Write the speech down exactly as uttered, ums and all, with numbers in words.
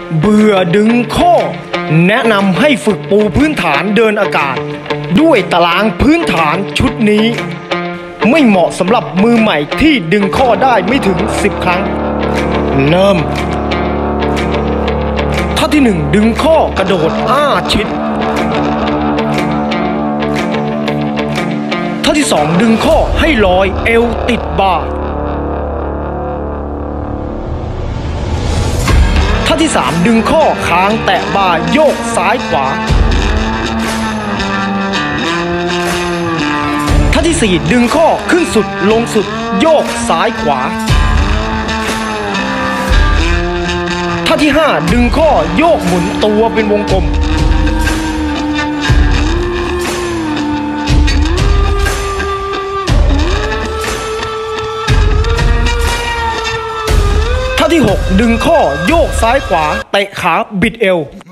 เบื่อดึงข้อแนะนำให้ฝึกปูพื้นฐานเดินอากาศด้วยตารางพื้นฐานชุดนี้ไม่เหมาะสำหรับมือใหม่ที่ดึงข้อได้ไม่ถึงสิบครั้งเริ่มท่าที่หนึ่งดึงข้อกระโดดห้าชิดท่าที่สองดึงข้อให้ลอยเอวติดบ่าท่าที่สามดึงข้อคางแตะบ่าโยกซ้ายขวาท่าที่สี่ดึงข้อขึ้นสุดลงสุดโยกซ้ายขวาท่าที่ห้าดึงข้อโยกหมุนตัวเป็นวงกลมท่าที่หกดึงข้อโยกซ้ายขวาเตะขาบิดเอว